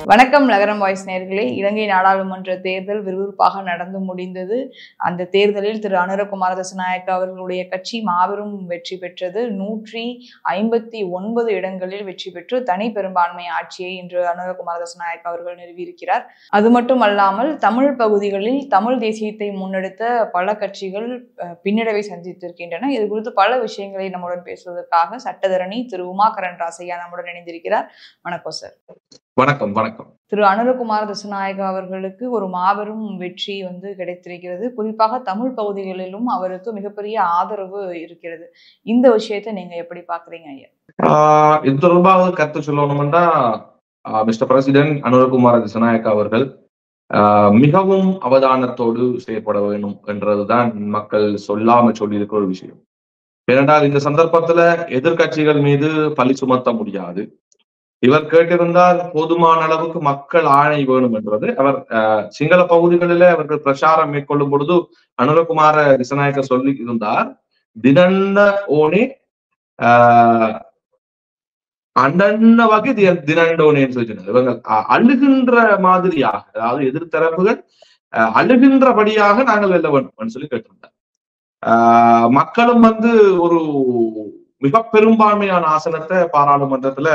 வணக்கம் நகரம் வாய்ஸ் நேயர்களே. இலங்கை நாடாளுமன்ற தேர்தல் விறுவிறுப்பாக நடந்து முடிந்தது. அந்த தேர்தலில் திரு அனுரகுமார திசாநாயக்க அவர்களுடைய கட்சி மாபெரும் வெற்றி பெற்றது. 159 இடங்களில் வெற்றி பெற்று தனி பெரும்பான்மை ஆட்சியை இன்று அனுரகுமார திசாநாயக்க அவர்கள் நிறுவியிருக்கிறார். அது மட்டும் அல்லாமல் தமிழ் பகுதிகளில் தமிழ் தேசியத்தை முன்னெடுத்த பல கட்சிகள் பின்னடைவை சந்தித்திருக்கின்றன. இது குறித்து பல விஷயங்களை நம்முடன் பேசுவதற்காக சட்டத்தரணி திரு உமாகரன் ராசையா நம்முடன் இணைந்திருக்கிறார். வணக்கம் சார். வணக்கம். திரு அனுரகுமார திசாநாயக்க அவர்களுக்கு ஒரு மாபெரும் வெற்றி கிடைத்திருக்கிறது. குறிப்பாக தமிழ் பகுதிகளிலும் அவருக்கு மிகப்பெரிய ஆதரவு இருக்கிறது. இந்த விஷயத்தை நீங்க எப்படி பாக்குறீங்க ஐயா? இது தொடர்பாக கருத்து சொல்லணும்னா, மிஸ்டர் பிரசிடென்ட் அனுரகுமார திசாநாயக்க அவர்கள் மிகவும் அவதானத்தோடு செயற்பட வேண்டும் என்றதுதான் மக்கள் சொல்லாம சொல்லி இருக்கிற ஒரு விஷயம். ஏனென்றால் இந்த சந்தர்ப்பத்துல எதிர்கட்சிகள் மீது பழி சுமத்த முடியாது. இவர் கேட்டிருந்தால் போதுமான அளவுக்கு மக்கள் ஆணை வேணும் என்றது. அவர் சிங்கள பகுதிகளில அவர்கள் பிரச்சாரம் மேற்கொள்ளும் பொழுது அனுரகுமார திசாநாயக்க சொல்லி இருந்தார், தினண்ட ஓனே அண்டன்ன வகை தினண்டோனேன்னு சொல்லியிருந்தார். இவங்க அழுகின்ற மாதிரியாக, அதாவது எதிர்த்தரப்புகள் அழுகின்றபடியாக நாங்கள் வெல்ல வேண்டும் சொல்லி கேட்டிருந்தார். மக்களும் ஒரு மிக பெரும்பான்மையான ஆசனத்தை பாராளுமன்றத்துல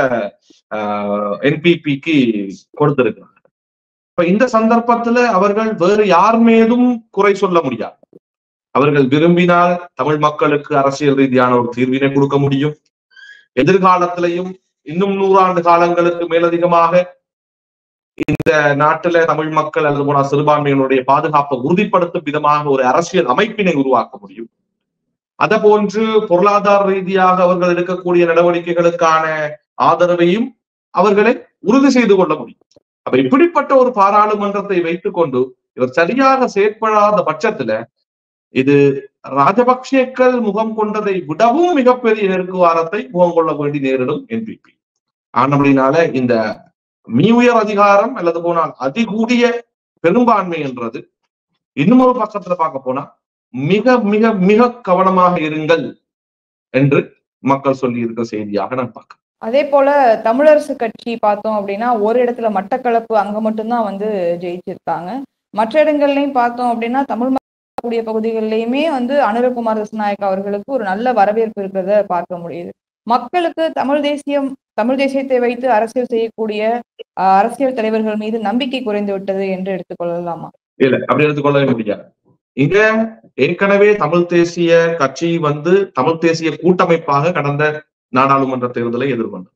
என்பிபிக்கு கொடுத்திருக்கிறாங்க. இப்ப இந்த சந்தர்ப்பத்துல அவர்கள் வேறு யார் மீதும் குறை சொல்ல முடியாது. அவர்கள் விரும்பினால் தமிழ் மக்களுக்கு அரசியல் ரீதியான ஒரு தீர்வினை கொடுக்க முடியும். எதிர்காலத்திலையும் இன்னும் 100 ஆண்டு காலங்களுக்கு மேலதிகமாக இந்த நாட்டுல தமிழ் மக்கள் அல்லது போன சிறுபான்மையினுடைய பாதுகாப்பை உறுதிப்படுத்தும் விதமாக ஒரு அரசியல் அமைப்பினை உருவாக்க முடியும். அதே போன்று பொருளாதார ரீதியாக அவர்கள் எடுக்கக்கூடிய நடவடிக்கைகளுக்கான ஆதரவையும் அவர்களை உறுதி செய்து கொள்ள முடியும். அப்ப இப்படிப்பட்ட ஒரு பாராளுமன்றத்தை வைத்துக் கொண்டு இவர் சரியாக செயற்படாத பட்சத்துல இது ராஜபக்சேக்கள் முகம் கொண்டதை விடவும் மிகப்பெரிய நெருக்குவாரத்தை முகம் கொள்ள வேண்டி நேரிடும் என்பிபி. ஆனபடினால இந்த உயர் அதிகாரம் அல்லது போனால் அதிகூடிய பெரும்பான்மை என்றது இன்னும் ஒரு பக்கத்துல பார்க்க போனா மிக மிக மிக கவனமாக இருங்கள் என்று மக்கள் சொல்லி இருக்க செய்தியாக நான் பார்க்கிறேன். அதே போல தமிழரசு கட்சி பார்த்தோம் அப்படின்னா ஒரு இடத்துல மட்டக்களப்பு அங்க மட்டும்தான் ஜெயிச்சிருக்காங்க. மற்ற இடங்கள்லயும் பார்த்தோம் அப்படின்னா தமிழ் கூடிய பகுதிகளிலையுமே அனுரகுமார திசாநாயக்க அவர்களுக்கு ஒரு நல்ல வரவேற்பு இருக்கிறத பார்க்க முடியுது. மக்களுக்கு தமிழ் தேசியத்தை வைத்து அரசியல் செய்யக்கூடிய அரசியல் தலைவர்கள் மீது நம்பிக்கை குறைந்து விட்டது என்று எடுத்துக்கொள்ளலாமா? இல்ல, அப்படி எடுத்துக்கொள்ளவே முடியாது. இங்க ஏற்கனவே தமிழ் தேசிய கட்சி தமிழ் தேசிய கூட்டமைப்பாக கடந்த நாடாளுமன்ற தேர்தலை எதிர்கொண்டது.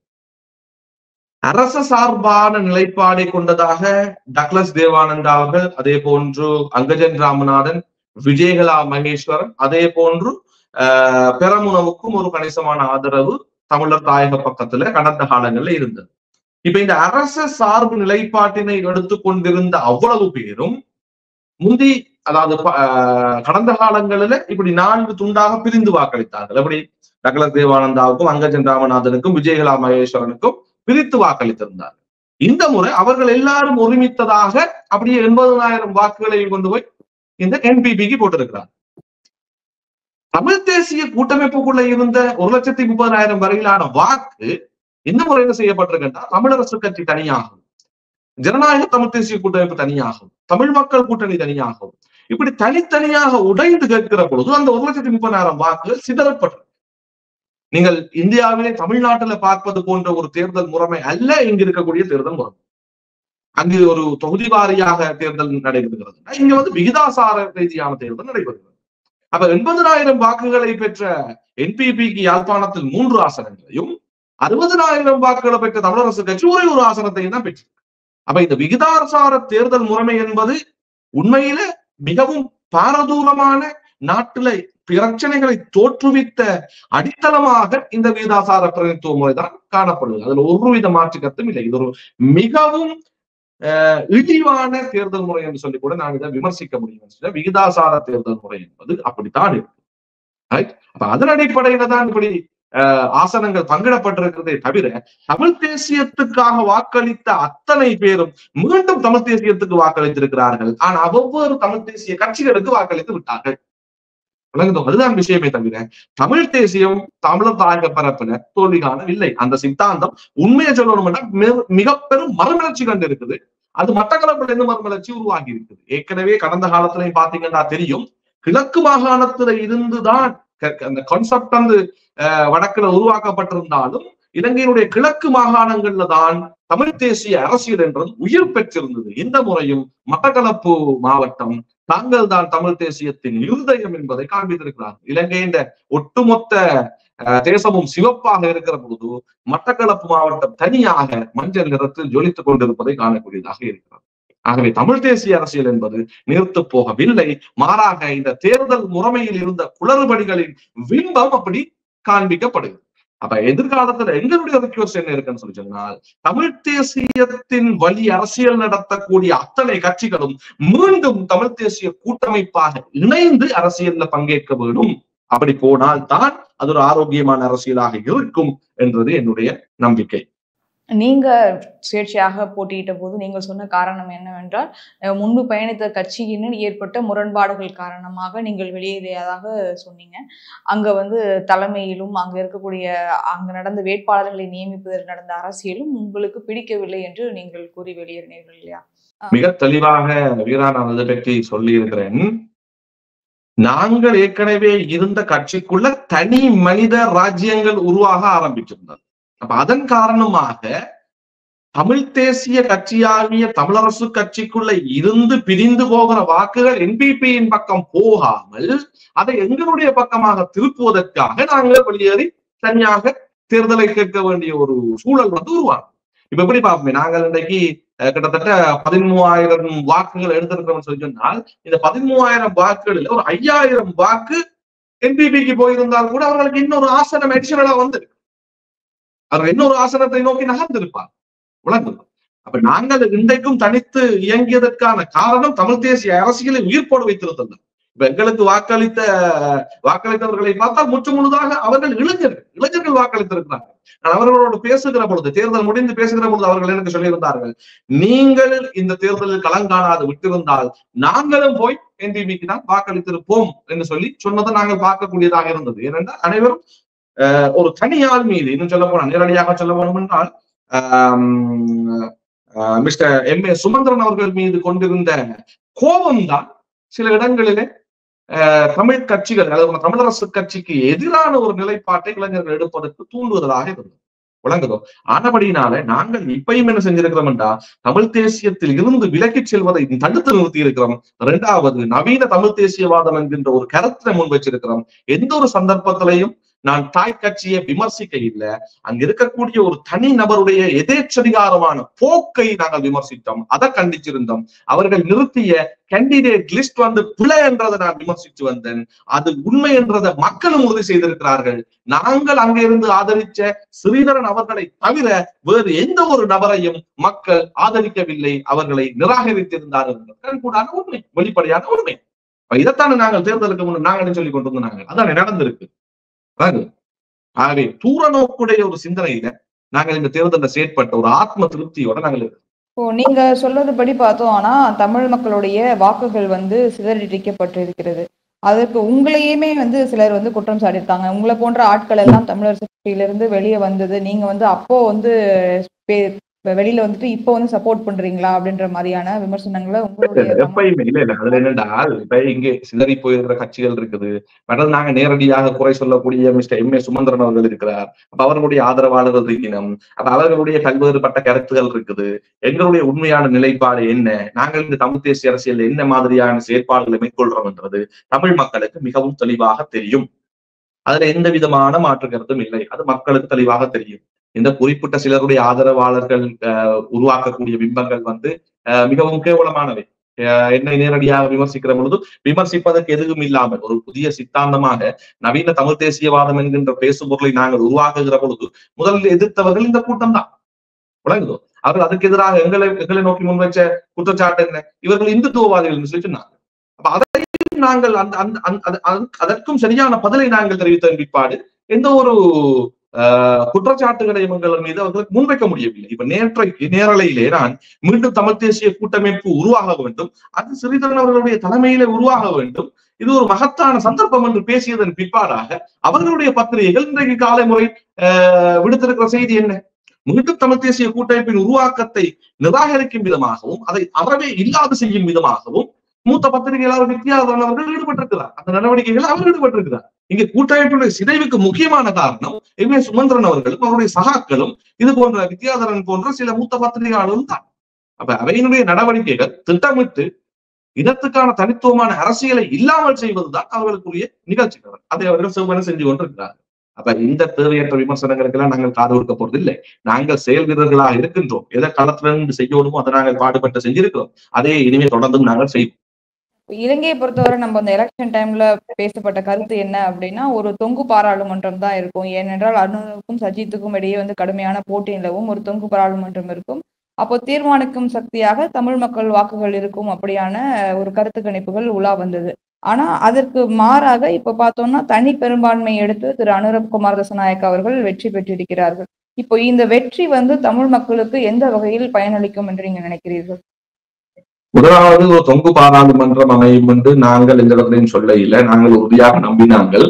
அரச சார்பான நிலைப்பாடை கொண்டதாக டக்ளஸ் தேவானந்தா அவர்கள், அதே போன்று அங்கஜன் ராமநாதன், விஜயகலா மகேஸ்வரன், அதே போன்று பெரமுனவுக்கும் ஒரு கணிசமான ஆதரவு தமிழர் தாயக பக்கத்துல கடந்த காலங்கள்ல இருந்தது. இப்ப இந்த அரச சார்பு நிலைப்பாட்டினை எடுத்துக்கொண்டிருந்த அவ்வளவு பேரும் முந்தி, அதாவது கடந்த காலங்களில இப்படி 4 துண்டாக பிரிந்து வாக்களித்தார்கள். எப்படி டக்ளஸ் தேவானந்தாவுக்கும் அங்கஜன் ராமநாதனுக்கும் விஜயகலா மகேஸ்வரனுக்கும் பிரித்து வாக்களித்திருந்தார்கள். இந்த முறை அவர்கள் எல்லாரும் ஒருமித்ததாக அப்படியே 80,000 வாக்குகளை கொண்டு போய் இந்த என்பிபிக்கு போட்டிருக்கிறார். தமிழ் தேசிய கூட்டமைப்புக்குள்ள இருந்த 1,30,000 வரையிலான வாக்கு இந்த முறை என்ன செய்யப்பட்டிருக்கின்றா, தமிழரசு கட்சி தனியாகும், ஜனநாயக தமிழ் தேசிய கூட்டமைப்பு தனியாகும், தமிழ் மக்கள் கூட்டணி தனியாகும், இப்படி தனித்தனியாக உடைந்து கேட்கிற பொழுது அந்த 1,30,000 வாக்குகள் சிதறப்பட்டது. நீங்கள் இந்தியாவிலே தமிழ்நாட்டில பார்ப்பது போன்ற ஒரு தேர்தல் முறைமை அல்ல இங்கு இருக்கக்கூடிய தேர்தல் முறைமை. அங்கு ஒரு தொகுதி வாரியாக தேர்தல் நடைபெறுகிறது. இங்க விகிதாசார ரீதியான தேர்தல் நடைபெறுகிறது. அப்ப 80,000 வாக்குகளை பெற்ற என்பிபிக்கு யாழ்ப்பாணத்தில் 3 ஆசனங்களையும் 60,000 வாக்குகளை பெற்ற தமிழரசு கட்சி ஒரே ஒரு ஆசனத்தையும் தான் பெற்று. அப்ப இந்த விகிதாசார தேர்தல் முறைமை என்பது உண்மையில மிகவும் பாரதூரமான நாட்டில பிரச்சனைகளை தோற்றுவித்த அடித்தளமாக இந்த விகிதாசார பிரதிநிதித்துவ முறைதான் காணப்படுது. அதுல ஒருவித மாற்று கருத்தும் இல்லை. இது ஒரு மிகவும் இழிவான தேர்தல் முறை என்று சொல்லி கூட நான் இதை விமர்சிக்க முடியும். விகிதாசார தேர்தல் முறை என்பது அப்படித்தான் இருக்கு. அப்ப அதன் அடிப்படையில தான் இப்படி ஆசனங்கள் பங்கிடப்பட்டிருக்கிறதே தவிர தமிழ் தேசியத்துக்காக வாக்களித்த அத்தனை பேரும் மீண்டும் தமிழ் தேசியத்துக்கு வாக்களித்திருக்கிறார்கள். ஆனா ஒவ்வொரு தமிழ் தேசிய கட்சிகளுக்கு வாக்களித்து விட்டார்கள். அதுதான் விஷயமே தவிர தமிழ் தேசியம் தமிழர் தாயக பரப்புல தோல்வி காணவில்லை. அந்த சித்தாந்தம் உண்மையை சொல்லணும்னா மிக பெரும் மறுமலர்ச்சி கண்டு இருக்குது. அது மட்டக்களப்புல இருந்து மறுமலர்ச்சி உருவாகி இருக்குது. ஏற்கனவே கடந்த காலத்திலையும் பாத்தீங்கன்னா தெரியும், கிழக்கு மாகாணத்துல இருந்துதான் அந்த கான்செப்ட் வந்து வடக்குல உருவாக்கப்பட்டிருந்தாலும் இலங்கையினுடைய கிழக்கு மாகாணங்கள்ல தான் தமிழ் தேசிய அரசியல் என்றது உயிர் பெற்றிருந்தது. இந்த முறையும் மட்டக்களப்பு மாவட்டம் தாங்கள் தான் தமிழ் தேசியத்தின் இருதயம் என்பதை காண்பித்திருக்கிறார். இலங்கையின் ஒட்டுமொத்த தேசமும் சிவப்பாக இருக்கிற பொழுது மட்டக்களப்பு மாவட்டம் தனியாக மஞ்சள் நிறத்தில் ஜொலித்துக் கொண்டிருப்பதை காணக்கூடியதாக இருக்கிறது. ஆகவே தமிழ் தேசிய அரசியல் என்பது நீர்த்து போகவில்லை. மாறாக இந்த தேர்தல் முறைமையில் இருந்த குளறுபடிகளின் பிம்பம் அப்படி காண்பிக்கப்படுகிறது. அப்ப எதிர்காலத்துல எங்களுடைய ரிக்வெஸ்ட் என்ன இருக்குன்னு சொல்லி சொன்னால், தமிழ் தேசியத்தின் வழி அரசியல் நடத்தக்கூடிய அத்தனை கட்சிகளும் மீண்டும் தமிழ் தேசிய கூட்டமைப்பாக இணைந்து அரசியல்ல பங்கேற்க வேண்டும். அப்படி போனால் தான் அது ஒரு ஆரோக்கியமான அரசியலாக இருக்கும் என்றது என்னுடைய நம்பிக்கை. நீங்க சுயேட்சையாக போட்டியிட்ட போது நீங்கள் சொன்ன காரணம் என்னவென்றால், முன்பு பயணித்த கட்சியினர் ஏற்பட்ட முரண்பாடுகள் காரணமாக நீங்கள் வெளியேறியதாக சொன்னீங்க. அங்க வந்து தலைமையிலும் அங்க இருக்கக்கூடிய அங்க நடந்த வேட்பாளர்களை நியமிப்பதில் நடந்த அரசியலும் உங்களுக்கு பிடிக்கவில்லை என்று நீங்கள் கூறி வெளியேறினீர்கள் இல்லையா? மிக தெளிவாக வீரா நான் அதை பற்றி சொல்லி இருக்கிறேன். நாங்கள் ஏற்கனவே இருந்த கட்சிக்குள்ள தனி மனித ராஜ்யங்கள் உருவாக ஆரம்பிச்சிருந்தது. அப்ப அதன் காரணமாக தமிழ் தேசிய கட்சியாகிய தமிழரசு கட்சிக்குள்ள இருந்து பிரிந்து போகிற வாக்குகள் என்பிபியின் பக்கம் போகாமல் அதை எங்களுடைய பக்கமாக திருப்புவதற்காக நாங்கள் வெளியேறி தனியாக தேர்தலை கேட்க வேண்டிய ஒரு சூழல் வந்து உருவாகும். இப்ப எப்படி பார்ப்போமே, நாங்கள் இன்றைக்கு கிட்டத்தட்ட 13,000 வாக்குகள் எடுத்திருக்கிறோம் சொல்லி சொன்னால், இந்த 13,000 வாக்குகளில் ஒரு 5,000 வாக்கு என்பிபிக்கு போயிருந்தால் கூட அவர்களுக்கு இன்னொரு ஆசனம் அடிஷனலா வந்து அவர் இன்னொரு ஆசனத்தை நோக்கி நகர்ந்திருப்பார். விளங்குது. அப்ப நாங்கள் இன்றைக்கும் தனித்து இயங்கியதற்கான காரணம் தமிழ் தேசிய அரசியலை உயிர்ப்போடு வைத்திருந்தது. இப்ப எங்களுக்கு வாக்களித்தவர்களை பார்த்தால் முற்று முழுதாக அவர்கள் இளைஞர்கள் வாக்களித்திருக்கிறார்கள். நான் அவர்களோடு பேசுகிற பொழுது, தேர்தல் முடிந்து பேசுகிற பொழுது அவர்கள் எனக்கு சொல்லியிருந்தார்கள், நீங்கள் இந்த தேர்தலில் களங்காணாது விட்டிருந்தால் நாங்களும் போய் என்பிபிக்கு தான் வாக்களித்திருப்போம் என்று சொல்லி சொன்னதை நாங்கள் பார்க்கக்கூடியதாக இருந்தது. ஏனென்றால் அனைவரும் ஒரு தனியாள் மீது, இன்னும் சொல்ல போனா நேரடியாக சொல்ல வேணும் என்றால் மிஸ்டர் எம்.ஏ. சுமந்திரன் அவர்கள் மீது கொண்டிருந்த கோபம்தான் சில இடங்களிலே தமிழ் கட்சிகள், அதாவது தமிழரசு கட்சிக்கு எதிரான ஒரு நிலைப்பாட்டை இளைஞர்கள் எடுப்பதற்கு தூண்டுவதாக இருந்தது. விளங்குதோ? ஆனபடியினால நாங்கள் இப்பயும் என்ன செஞ்சிருக்கிறோம் என்றா, தமிழ் தேசியத்தில் இருந்து விலக்கிச் செல்வதை தடுத்து நிறுத்தி இருக்கிறோம். 2வது, நவீன தமிழ் தேசியவாதம் என்கின்ற ஒரு கருத்தை முன் வச்சிருக்கிறோம். எந்த ஒரு சந்தர்ப்பத்திலையும் நான் தாய் கட்சியை விமர்சிக்க இல்லை, அங்க இருக்கக்கூடிய ஒரு தனி நபருடைய எதேச்சதிகாரமான போக்கை நாங்கள் விமர்சித்தோம், அதை கண்டிச்சிருந்தோம். அவர்கள் நிறுத்திய கேண்டிடேட் லிஸ்ட் வந்து பிழை என்றதை நான் விமர்சித்து வந்தேன். அது உண்மை என்றதை மக்களும் உறுதி செய்திருக்கிறார்கள். நாங்கள் அங்க இருந்து ஆதரிச்ச ஸ்ரீதரன் அவர்களை தவிர வேறு எந்த ஒரு நபரையும் மக்கள் ஆதரிக்கவில்லை, அவர்களை நிராகரித்திருந்தார்கள் என்பது உண்மை, வெளிப்படையான உண்மை. இதைத்தானே நாங்கள் தேர்தலுக்கு முன்னர் நாங்களே சொல்லி கொண்டு வந்தாங்க. அதான் நடந்திருக்கு. ஆகவே தூர நோக்குடைய ஒரு சிந்தனையில நாங்கள் இந்த தேர்தலில் செயற்பட்ட ஒரு ஆத்ம திருப்தியோட நாங்கள் இருக்கோம். நீங்க சொல்றதுபடி பார்த்தோம், ஆனா தமிழ் மக்களுடைய வாக்குகள் வந்து சிதறடிக்கப்பட்டிருக்கிறது. அதற்கு உங்களையுமே வந்து சிலர் வந்து குற்றம் சாட்டியிருக்காங்க. உங்களை போன்ற ஆட்கள் எல்லாம் தமிழரசு கட்சியிலிருந்து வெளியே வந்தது, நீங்க வந்து அப்போ வந்து வெளியில வந்துட்டு இப்ப வந்து சப்போர்ட் பண்றீங்களா அப்படின்ற மாதிரியான விமர்சனங்களை உங்களுடைய எப்பயுமே இல்ல. அதுல என்னென்றால், இப்ப இங்கே சிதறி போயிருக்கிற கட்சிகள் இருக்குது. மற்றது நாங்க நேரடியாக குறை சொல்லக்கூடிய மிஸ்டர் எம்.ஏ. சுமந்திரன் அவர்கள் இருக்கிறார். அப்ப அவர்களுடைய ஆதரவாளர்கள் இருக்கணும். அப்ப அவர்களுடைய பல்வேறுபட்ட கருத்துகள் இருக்குது. எங்களுடைய உண்மையான நிலைப்பாடு என்ன, நாங்கள் இந்த தமிழ் தேசிய அரசியல் என்ன மாதிரியான செயற்பாடுகளை மேற்கொள்றோம் என்றது தமிழ் மக்களுக்கு மிகவும் தெளிவாக தெரியும். அதுல எந்த விதமான மாற்று கருத்தும் இல்லை. அது மக்களுக்கு தெளிவாக தெரியும். இந்த குறிப்பிட்ட சிலருடைய ஆதரவாளர்கள் உருவாக்கக்கூடிய பிம்பங்கள் வந்து மிகவும் கேவலமானவை. என்னை நேரடியாக விமர்சிக்கிற பொழுது விமர்சிப்பதற்கு எதுவும் இல்லாமல் ஒரு புதிய சித்தாந்தமாக நவீன தமிழ் தேசியவாதம் என்கின்ற பேசும் பொருளை நாங்கள் உருவாக்குகிற பொழுது முதலில் எதிர்த்தவர்கள் இந்த கூட்டம் தான். விளங்குதோ? அவர்கள் அதுக்கு எதிராக எங்களை நோக்கி முன்வைச்ச குற்றச்சாட்டு என்ன, இவர்கள் இந்துத்துவவாதிகள் என்று சொல்லி சொன்னாங்க. அப்ப அதையும் நாங்கள் அதற்கும் சரியான பதிலை நாங்கள் தெரிவித்த பிற்பாடு எந்த ஒரு குற்றச்சாட்டுகளை இவங்கள் மீது அவர்களுக்கு முன்வைக்க முடியவில்லை. இப்ப நேரலையிலே நான் மீண்டும் தமிழ் தேசிய கூட்டமைப்பு உருவாக வேண்டும், அது ஸ்ரீதரன் அவர்களுடைய தலைமையிலே உருவாக வேண்டும், இது ஒரு மகத்தான சந்தர்ப்பம் என்று பேசியதன் பிற்பாடாக அவர்களுடைய பத்திரிகைகள் இன்றைக்கு காலை முறை விடுத்திருக்கிற செய்தி என்ன? மீண்டும் தமிழ் தேசிய கூட்டமைப்பின் உருவாக்கத்தை நிராகரிக்கும் விதமாகவும் அதை அறவே இல்லாது செய்யும் விதமாகவும் மூத்த பத்திரிகையாளர் வித்தியாதரன் அவர்கள் ஈடுபட்டிருக்கிறார். அந்த நடவடிக்கைகள் அவர் ஈடுபட்டிருக்கிறார். இங்கே கூட்டமைப்புடைய சிதைவுக்கு முக்கியமான காரணம் எம்.ஏ. சுமந்திரன் அவர்களும் அவருடைய சகாக்களும் இது போன்ற வித்தியாதரன் போன்ற சில மூத்த பத்திரிகையாளரும் தான். அப்ப அவையினுடைய நடவடிக்கைகள் திட்டமிட்டு இனத்துக்கான தனித்துவமான அரசியலை இல்லாமல் செய்வதுதான் அவர்களுக்குரிய நிகழ்ச்சிகள். அதை அவர்கள் செவ்வன செஞ்சு கொண்டிருக்கிறார்கள். அப்ப இந்த தேவையற்ற விமர்சனங்களுக்கு எல்லாம் நாங்கள் காது கொடுக்க போறது இல்லை. நாங்கள் செயல் வீரர்களாக இருக்கின்றோம். எதை களத்துல செய்யணுமோ அதை நாங்கள் பாடுபட்டு செஞ்சிருக்கிறோம். அதே இனிமே தொடர்ந்தும் நாங்கள் செய்வோம். இலங்கையை பொறுத்தவரை நம்ம அந்த எலெக்ஷன் டைம்ல பேசப்பட்ட கருத்து என்ன அப்படின்னா, ஒரு தொங்கு பாராளுமன்றம் தான் இருக்கும். ஏனென்றால் அனுருக்கும் சஜித்துக்கும் இடையே கடுமையான போட்டி நிலவும் ஒரு தொங்கு பாராளுமன்றம் இருக்கும். அப்போ தீர்மானிக்கும் சக்தியாக தமிழ் மக்கள் வாக்குகள் இருக்கும் அப்படியான ஒரு கருத்து கணிப்புகள் உலா வந்தது. ஆனா அதற்கு மாறாக இப்ப பார்த்தோம்னா தனி பெரும்பான்மை எடுத்து திரு அனுரகுமார் திசாநாயக்க அவர்கள் வெற்றி பெற்றிருக்கிறார்கள். இப்போ இந்த வெற்றி தமிழ் மக்களுக்கு எந்த வகையில் பயனளிக்கும் என்று நீங்க நினைக்கிறீர்கள்? முதலாவது ஒரு தொங்கு பாராளுமன்றம் அமையும் என்று நாங்கள் எந்த இடத்துலையும் சொல்ல இல்லை. நாங்கள் உறுதியாக நம்பினாங்கள்.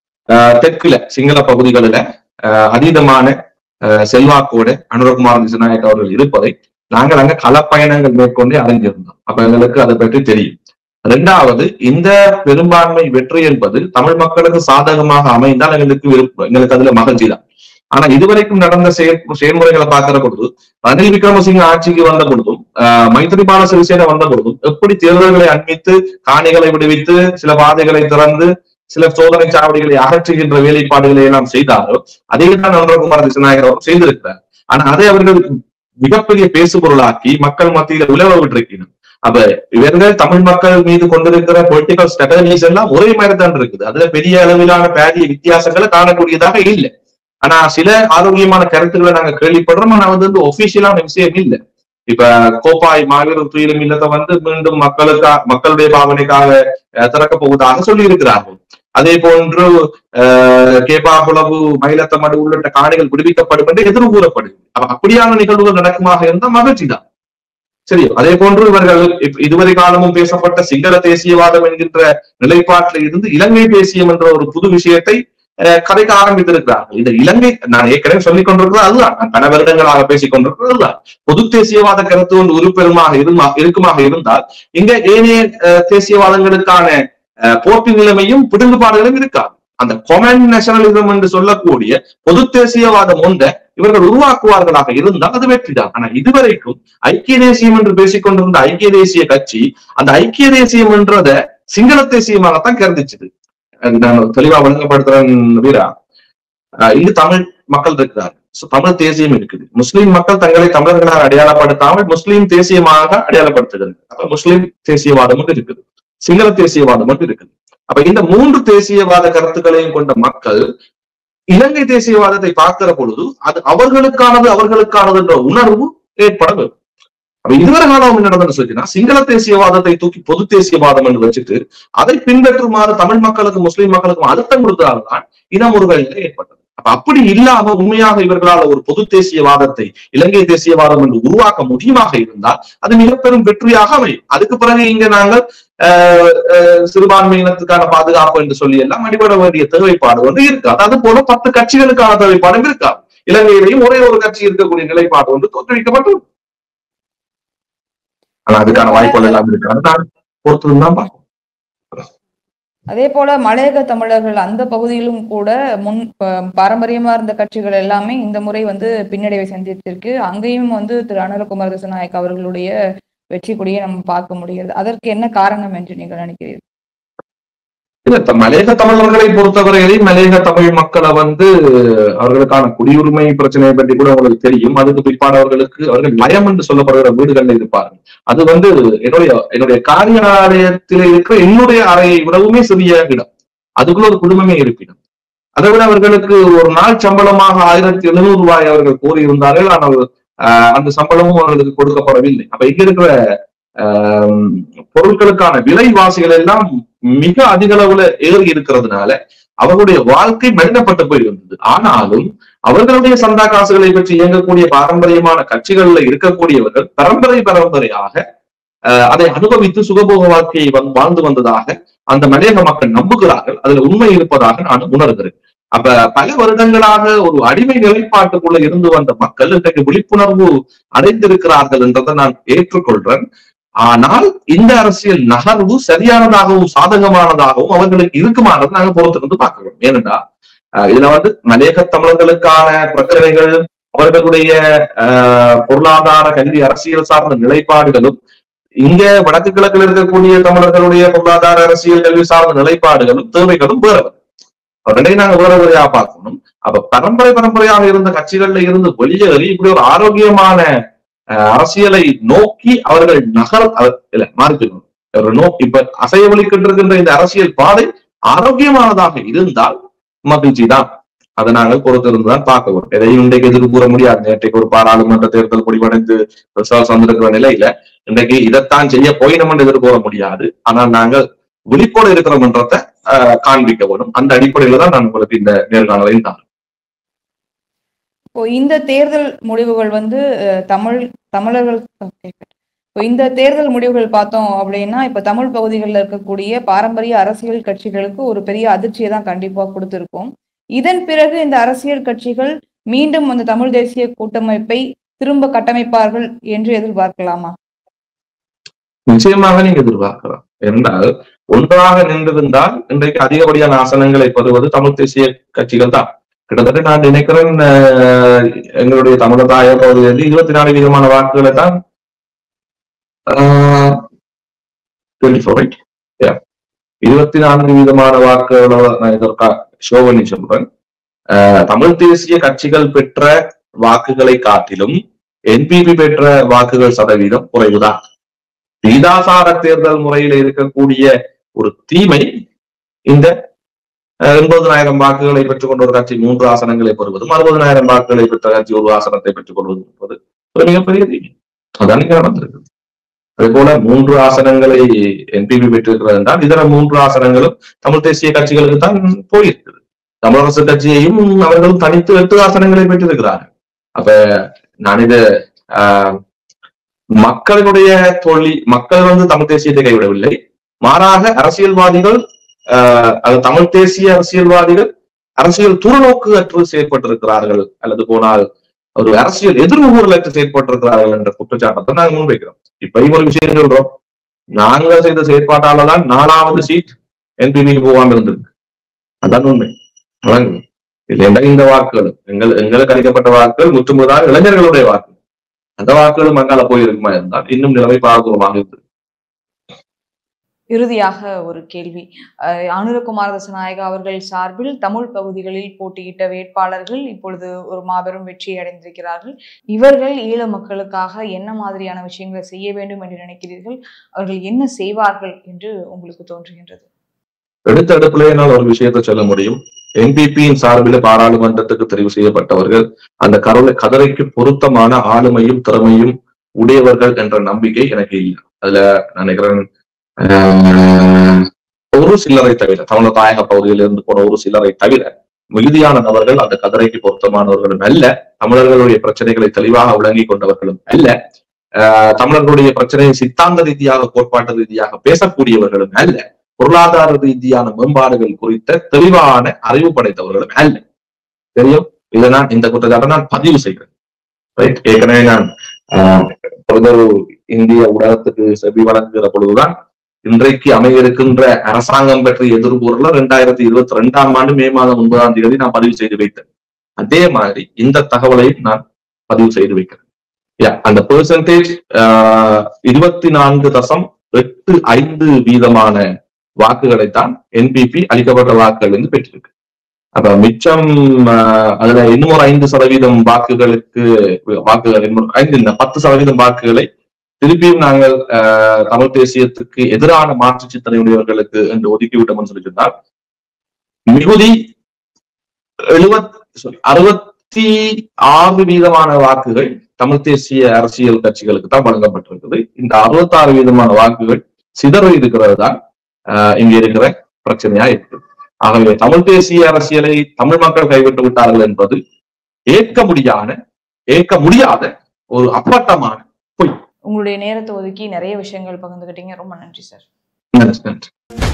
தெற்குல சிங்கள பகுதிகளில அதீதமான செல்வாக்கோடு அனுரகுமார் திசாநாயக்க அவர்கள் இருப்பதை நாங்கள் அங்க களப்பயணங்கள் மேற்கொண்டே அறிஞ்சிருந்தோம். அப்ப எங்களுக்கு அதை பற்றி தெரியும். இரண்டாவது, இந்த பெரும்பான்மை வெற்றி என்பது தமிழ் மக்களுக்கு சாதகமாக அமைந்தால் எங்களுக்கு அதுல மகிழ்ச்சி தான். ஆனா இதுவரைக்கும் நடந்த செயல்முறைகளை பார்க்கிற பொழுது ரணில் விக்ரமசிங்க ஆட்சிக்கு வந்த பொழுதும் மைத்திரிபால சிறிசேன வந்த பொழுதும் எப்படி தேர்தல்களை அண்மித்து காணிகளை விடுவித்து சில பாதைகளை திறந்து சில சோதனை சாவடிகளை அகற்றுகின்ற வேலைப்பாடுகளை எல்லாம் செய்தாரோ அதே தான் அனுரகுமார் திசாநாயக்க அவர் செய்திருக்கிறார். ஆனா அதை அவர்கள் மிகப்பெரிய பேசுபொருளாக்கி மக்கள் மத்தியில உலவ விட்டிருக்கணும். அப்ப இவர்கள் தமிழ் மக்கள் மீது கொண்டிருக்கிற பொலிட்டிக்கல் ஸ்ட்ராட்டஜிஸ் எல்லாம் ஒரே மாதிரி தான் இருக்குது. அதுல பெரிய அளவிலான பாரிய வித்தியாசங்களை காணக்கூடியதாக இல்லை. ஆனா சில ஆரோக்கியமான கருத்துக்களை நாங்க கேள்விப்படுறோம். ஆனா ஒபிஷியலான விஷயம் இல்லை. இப்ப கோப்பாய் மாவீரர் துயிலும் இல்லத்தை மீண்டும் மக்களுடைய பாவனைக்காக திறக்க போவதாக சொல்லி இருக்கிறார்கள். அதே போன்று கேப்பாகுளவு மயிலத்தமடு உள்ளிட்ட காணிகள் விடுவிக்கப்படும் என்று எதிர்வு கூறப்படுது. அப்படியான நிகழ்வுகள் நடக்குமாக இருந்தால் மகிழ்ச்சி தான். சரி, அதே போன்று இவர்கள் இதுவரை காலமும் பேசப்பட்ட சிங்கள தேசியவாதம் என்கின்ற நிலைப்பாட்டில் இருந்து இலங்கை தேசியம் என்ற ஒரு புது விஷயத்தை கதைக்க ஆரம்பித்திருக்கிறார்கள். இந்த இலங்கை நான் ஏற்கனவே சொல்லிக் கொண்டிருக்கிறது அதுதான், பல வருடங்களாக பேசிக் கொண்டிருக்கிறது அதுதான். பொது தேசியவாத கருத்து ஒன்று உறுப்பெருமாக இருக்குமாக இருந்தால் இங்க ஏனைய தேசியவாதங்களுக்கான போட்டி நிலைமையும் பிடுங்குபாடுகளும் இருக்காது. அந்த கொமன் நேஷனலிசம் என்று சொல்லக்கூடிய பொது தேசியவாதம் ஒன்றை இவர்கள் உருவாக்குவார்களாக இருந்தால் அது வெற்றிதான். ஆனா இதுவரைக்கும் ஐக்கிய தேசியம் என்று பேசிக் கொண்டிருந்த ஐக்கிய தேசிய கட்சி அந்த ஐக்கிய தேசியம் என்றத சிங்கள தேசியமாகத்தான் கருதிச்சது. நான் தெளிவா வழங்கப்படுத்துறேன் வீரா. இங்கு தமிழ் மக்கள் இருக்கிறார்கள், தமிழ் தேசியம் இருக்குது. முஸ்லிம் மக்கள் தங்களை தமிழர்களாக அடையாளப்படுத்தாமல் முஸ்லிம் தேசியமாக அடையாளப்படுத்துகிறது. முஸ்லிம் தேசியவாதம் ஒன்று இருக்குது, சிங்கள தேசியவாதம் ஒன்று இருக்குது. அப்ப இந்த மூன்று தேசியவாத கருத்துக்களையும் கொண்ட மக்கள் இலங்கை தேசியவாதத்தை பார்க்கிற பொழுது அது அவர்களுக்கானது என்ற உணர்வு ஏற்பட வேண்டும். அப்ப இதுவரை காலம் என்ன நடந்ததுன்னு சொல்லினா சிங்கள தேசியவாதத்தை தூக்கி பொது தேசியவாதம் என்று வச்சுட்டு அதை பின்பற்றுமாறு தமிழ் மக்களுக்கும் முஸ்லிம் மக்களுக்கும் அழுத்தம் கொடுத்தால்தான் இனமுறுகள் ஏற்பட்டது. அப்ப அப்படி இல்லாம உண்மையாக இவர்களால் ஒரு பொது தேசியவாதத்தை இலங்கை தேசியவாதம் என்று உருவாக்க முடியுமாக இருந்தால் அது மிக பெரும் வெற்றியாக அமையும். அதுக்கு பிறகு இங்க நாங்கள் சிறுபான்மையினத்துக்கான பாதுகாப்பு என்று சொல்லி எல்லாம் அடிபட வேண்டிய தேவைப்பாடு ஒன்று இருக்காது. அது போல 10 கட்சிகளுக்கான தேவைப்பாடும் இருக்காது. இலங்கையிலையும் ஒரே ஒரு கட்சி இருக்கக்கூடிய நிலைப்பாடு ஒன்று தோற்றுவிக்கப்பட்டது. ஆனா அதுக்கான வாய்ப்புகள் எல்லாம் இருக்காது. நான் பொறுத்துதான் பார்க்கணும். அதே போல மலையக தமிழர்கள் அந்த பகுதியிலும் கூட பாரம்பரியமா இருந்த கட்சிகள் எல்லாமே இந்த முறை பின்னடைவை சந்தித்திருக்கு. அங்கேயும் திரு அனுரகுமார் திசாநாயக்க அவர்களுடைய வெற்றி கொடியை நம்ம பார்க்க முடிகிறது. அதற்கு என்ன காரணம் என்று நீங்கள் நினைக்கிறீர்கள்? இல்ல, மலையக தமிழர்களை பொறுத்தவரையிலே மலையக தமிழ் மக்களை அவர்களுக்கான குடியுரிமை பிரச்சனையை பற்றி கூட அவங்களுக்கு தெரியும். அதுக்கு பிற்பாடு அவர்கள் லயம் என்று சொல்லப்படுகிற வீடுகள்ல இருப்பார்கள். அது என்னுடைய காரியாலயத்தில் இருக்கிற என்னுடைய அறையை விடவுமே சிறிய இடம். அதுக்குள்ள ஒரு குடும்பமே இருப்பிடம். அதை விட அவர்களுக்கு ஒரு நாள் சம்பளமாக 1700 ரூபாய் அவர்கள் கோரியிருந்தார்கள். ஆனால் அந்த சம்பளமும் அவர்களுக்கு கொடுக்கப்படவில்லை. அப்ப இங்க இருக்கிற பொருட்களுக்கான விலைவாசிகள் எல்லாம் மிக அதிக அளவுல ஏறி இருக்கிறதுனால அவர்களுடைய வாழ்க்கை மலினப்பட்டு போயிருந்தது. ஆனாலும் அவர்களுடைய சந்தா காசுகளை பற்றி இயங்கக்கூடிய பாரம்பரியமான கட்சிகள்ல இருக்கக்கூடியவர்கள் பரம்பரையாக அதை அனுபவித்து சுகபோக வாழ்க்கையை வாழ்ந்து வந்ததாக அந்த மலையக மக்கள் நம்புகிறார்கள். அதுல உண்மை இருப்பதாக நான் உணர்கிறேன். அப்ப பல வருடங்களாக ஒரு அடிமை நிலைப்பாட்டுக்குள்ள இருந்து வந்த மக்கள் இன்றைக்கு விழிப்புணர்வு அடைந்திருக்கிறார்கள் என்றதை நான் ஏற்றுக்கொள்றேன். ஆனால் இந்த அரசியல் நகர்வு சரியானதாகவும் சாதகமானதாகவும் அவர்களுக்கு இருக்குமானது நாங்க பொறுத்திருந்து பார்க்கிறோம். ஏனென்றா இதுல மலையக தமிழர்களுக்கான பிரச்சனைகள், அவர்களுடைய பொருளாதார கல்வி அரசியல் சார்ந்த நிலைப்பாடுகளும், இங்க வடக்கு கிழக்கில் இருக்கக்கூடிய தமிழர்களுடைய பொருளாதார அரசியல் கல்வி சார்ந்த நிலைப்பாடுகளும் தேவைகளும் வேறு. ரெண்டையும் நாங்க வேற வேறையா பார்க்கணும். அப்ப பரம்பரையாக இருந்த கட்சிகள்ல இருந்து வெளியேறி இப்படி ஒரு ஆரோக்கியமான அரசியலை நோக்கி அவர்கள் மாறிக்கணும். இப்ப அசைவளிக்கின்ற இந்த அரசியல் பாதை ஆரோக்கியமானதாக இருந்தால் மகிழ்ச்சி தான். அதை நாங்கள் பொறுத்திருந்துதான் பார்க்க வரும். எதையும் இன்றைக்கு எதிர்ப்பு கூற முடியாது. நேற்றைக்கு ஒரு பாராளுமன்ற தேர்தல் முடிவடைந்து ரிசல்ட்ஸ் வந்திருக்கிற நிலையில இன்றைக்கு இதைத்தான் செய்ய போய் நம்ம எதிர்கூற முடியாது. ஆனால் நாங்கள் விழிப்போடு இருக்கிறோம்ன்றதை காண்பிக்க வேணும். அந்த அடிப்படையில தான் நான் உங்களுக்கு இந்த நேர்காணலையும் தான். இந்த தேர்தல் முடிவுகள் தமிழர்கள் இந்த தேர்தல் முடிவுகள் பார்த்தோம் அப்படின்னா, இப்ப தமிழ் பகுதிகளில் இருக்கக்கூடிய பாரம்பரிய அரசியல் கட்சிகளுக்கு ஒரு பெரிய அதிர்ச்சியை தான் கண்டிப்பா கொடுத்திருக்கும். இதன் பிறகு இந்த அரசியல் கட்சிகள் மீண்டும் அந்த தமிழ் தேசிய கூட்டமைப்பை திரும்ப கட்டமைப்பார்கள் என்று எதிர்பார்க்கலாமா? நிச்சயமாக நீங்க எதிர்பார்க்கலாம். என்றால் ஒன்றாக நின்றிருந்தால் இன்றைக்கு அதிகப்படியான ஆசனங்களை பெறுவது தமிழ் தேசிய கட்சிகள் தான். கிட்டத்தட்ட நான் நினைக்கிறேன் எங்களுடைய தமிழதாய பகுதியில் 24% வாக்குகளை தான் 24% வாக்குகளை நான் இதற்காக ஷோ பண்ணி சொல்றேன். தமிழ் தேசிய கட்சிகள் பெற்ற வாக்குகளை காட்டிலும் என்பிபி பெற்ற வாக்குகள் சதவீதம் குறைவுதான். விகிதாசார தேர்தல் முறையில இருக்கக்கூடிய ஒரு தீமை இந்த 80,000 வாக்குகளை பெற்றுக் கொண்ட ஒரு கட்சி 3 ஆசனங்களை பெறுவதும், 60,000 வாக்குகளை பெற்ற கட்சி 1 ஆசனத்தை பெற்றுக் கொள்வதும் என்பது ஒரு மிகப்பெரிய தீமை. அதான் இங்க நடந்திருக்கு. அதே போல 3 ஆசனங்களை என்பிபி பெற்றிருக்கிறது என்றால் இதர 3 ஆசனங்களும் தமிழ் தேசிய கட்சிகளுக்கு தான் போயிருக்குது. தமிழரசு கட்சியையும் அவர்களும் தனித்து 8 ஆசனங்களை பெற்றிருக்கிறார்கள். அப்ப நான் இது மக்களுடைய மக்கள் தமிழ் தேசியத்தை கைவிடவில்லை. மாறாக அரசியல்வாதிகள், தமிழ் தேசிய அரசியல்வாதிகள் அரசியல் துறநோக்கு அற்று செயற்பட்டிருக்கிறார்கள், அல்லது போனால் ஒரு அரசியல் எதிர்வுகள் அற்று செயற்பட்டிருக்கிறார்கள் என்ற குற்றச்சாட்டத்தை நாங்கள் முன்வைக்கிறோம். இப்பயும் ஒரு விஷயம் சொல்றோம், நாங்கள் செய்த செயற்பாட்டால்தான் 4வது சீட் என்பிபிக்கு போகாம இருந்திருக்கு. அதான் உண்மை. இல்லைன்னா இந்த வாக்குகள் எங்களுக்கு அளிக்கப்பட்ட வாக்குகள் முற்றுமுழுதாக இளைஞர்களுடைய வாக்கு. அந்த வாக்குகளும் அங்கால போயிருக்குமா இருந்தால் இன்னும் நிலைமை பாதுகாப்பாக இருந்தது. இறுதியாக ஒரு கேள்வி. அனுரகுமார திசாநாயகா அவர்கள் சார்பில் தமிழ் பகுதிகளில் போட்டியிட்ட வேட்பாளர்கள் இப்பொழுது ஒரு மாபெரும் வெற்றியை அடைந்திருக்கிறார்கள். இவர்கள் ஈழ மக்களுக்காக என்ன மாதிரியான விஷயங்களை செய்ய வேண்டும் என்று நினைக்கிறீர்கள்? அவர்கள் என்ன செய்வார்கள் என்று உங்களுக்கு தோன்றுகின்றது? எடுத்தடுப்புல என்னால் ஒரு விஷயத்தை சொல்ல முடியும். என்பிபியின் சார்பில் பாராளுமன்றத்துக்கு தெரிவு செய்யப்பட்டவர்கள் அந்த கதரைக்கு பொருத்தமான ஆளுமையும் திறமையும் உடையவர்கள் என்ற நம்பிக்கை எனக்கு இல்லை. அதுல நினைக்கிறேன் ஒரு சிலரை தவிர, தமிழ் தாயக பகுதியில் இருந்து போன ஒரு சிலரை தவிர மிகுதியான நபர்கள் அந்த கதரைக்கு பொருத்தமானவர்களும் அல்ல. தமிழர்களுடைய பிரச்சனைகளை தெளிவாக விளங்கி கொண்டவர்களும் அல்ல. தமிழர்களுடைய பிரச்சனையை சித்தாந்த ரீதியாக, கோட்பாட்டு ரீதியாக பேசக்கூடியவர்களும் அல்ல. பொருளாதார ரீதியான மேம்பாடுகள் குறித்த தெளிவான அறிவு படைத்தவர்களும் அல்ல. தெரியும், இதை நான் இந்த குற்றச்சாட்டை நான் பதிவு செய்கிறேன். ஏற்கனவே நான் இந்திய ஊடகத்துக்கு செவி வழங்குகிற பொழுதுதான் இன்றைக்கு அமைய இருக்கின்ற அரசாங்கம் பற்றி எதிர்கூறல 2022ஆம் ஆண்டு மே மாதம் 9ஆம் தேதி நான் பதிவு செய்து வைத்தேன். அதே மாதிரி இந்த தகவலையும் நான் பதிவு செய்து வைக்கிறேன். அந்த பெர்சன்டேஜ் 24.85% வாக்குகளைத்தான் என்பிபி அளிக்கப்பட்ட வாக்குகள் இருந்து பெற்றிருக்கு. அப்ப மிச்சம் அதுல இன்னும் ஒரு 5% வாக்குகள் 10% வாக்குகளை திருப்பியும் நாங்கள் தமிழ் தேசியத்துக்கு எதிரான மாற்று சிந்தனையுடையவர்களுக்கு என்று ஒதுக்கிவிட்டோம்னு சொல்லி சொன்னால் மிகுதி 66% வாக்குகள் தமிழ் தேசிய அரசியல் கட்சிகளுக்கு தான் வழங்கப்பட்டிருக்குது. இந்த 66% வாக்குகள் சிதறி இருக்கிறது தான் இங்க இருக்கிற பிரச்சனையா இருக்குது. ஆகவே தமிழ் தேசிய அரசியலை தமிழ் மக்கள் கைவிட்டு விட்டார்கள் என்பது ஏற்க முடியாத ஒரு அப்பட்டமான பொய். உங்களுடைய நேரத்தை ஒதுக்கி நிறைய விஷயங்கள் பகிர்ந்துக்கிட்டீங்க. ரொம்ப நன்றி சார். நன்றி.